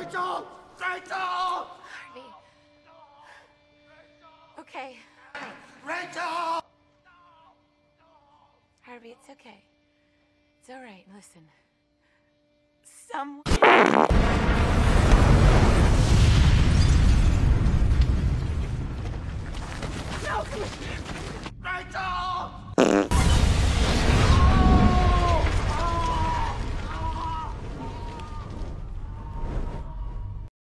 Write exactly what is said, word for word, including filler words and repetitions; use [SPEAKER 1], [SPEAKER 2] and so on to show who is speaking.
[SPEAKER 1] Rachel! Rachel!
[SPEAKER 2] Harvey. Okay.
[SPEAKER 1] Rachel!
[SPEAKER 2] Harvey, it's okay. It's all right. Listen. Some... No!
[SPEAKER 1] Rachel!